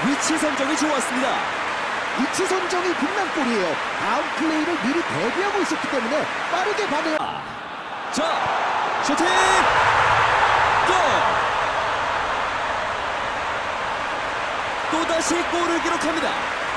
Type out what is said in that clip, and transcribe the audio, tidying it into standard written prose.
위치 선정이 좋았습니다. 위치 선정이 빛난 골이에요. 다음 플레이를 미리 대비하고 있었기 때문에 빠르게 반응. 자, 슈팅! 골! 또다시 골을 기록합니다.